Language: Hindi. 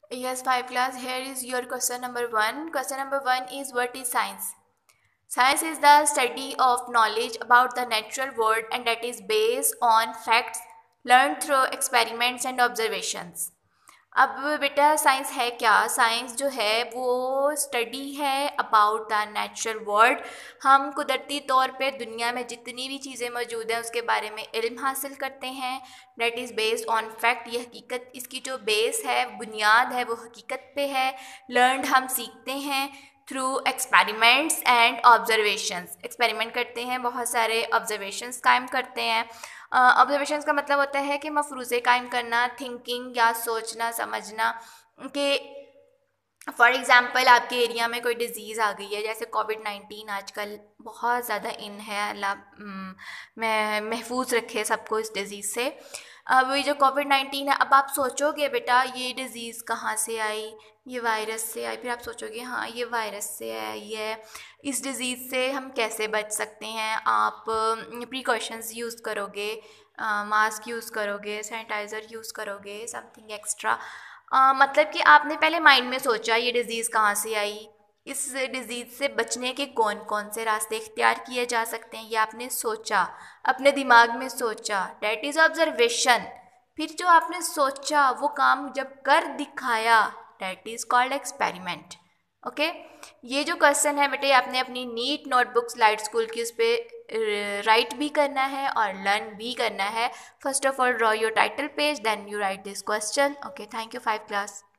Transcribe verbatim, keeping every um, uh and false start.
Yes, five class. Here is your question number one. Question number one is, what is science? Science is the study of knowledge about the natural world, and that is based on facts learned through experiments and observations. अब बेटा साइंस है क्या? साइंस जो है वो स्टडी है अबाउट द नेचुरल वर्ल्ड। हम कुदरती तौर पे दुनिया में जितनी भी चीज़ें मौजूद हैं उसके बारे में इल्म हासिल करते हैं। That is based on fact. ये हकीकत, इसकी जो बेस है, बुनियाद है, वो हकीकत पे है। लर्नड हम सीखते हैं through experiments and observations. Experiment करते हैं, बहुत सारे ऑब्जर्वेशंस कायम करते हैं। ऑब्जर्वेशंस uh, का मतलब होता है कि मफरूज़े कायम करना, थिंकिंग या सोचना समझना कि फॉर एग्ज़ाम्पल आपके एरिया में कोई डिज़ीज़ आ गई है, जैसे कोविड नाइन्टीन आजकल बहुत ज़्यादा इन है। अल्लाह मैं महफूज रखे सबको इस डिज़ीज़ से। अब ये जो कोविड नाइन्टीन है, अब आप सोचोगे बेटा ये डिज़ीज़ कहाँ से आई? ये वायरस से आई। फिर आप सोचोगे हाँ ये वायरस से आई है, इस डिज़ीज़ से हम कैसे बच सकते हैं? आप प्रिकॉशंस यूज़ करोगे, मास्क यूज़ करोगे, सैनिटाइज़र यूज़ करोगे, समथिंग एक्स्ट्रा। अ, मतलब कि आपने पहले माइंड में सोचा ये डिज़ीज़ कहाँ से आई, इस डिज़ीज़ से बचने के कौन कौन से रास्ते इख्तियार किए जा सकते हैं, ये आपने सोचा, अपने दिमाग में सोचा। That is observation. फिर जो आपने सोचा वो काम जब कर दिखाया, that is called experiment. Okay, ये जो क्वेश्चन है बेटे आपने अपनी नीट नोटबुक स्लाइड स्कूल की उस पर राइट भी करना है और लर्न भी करना है। First of all draw your title page, then you write this question. Okay, thank you five class.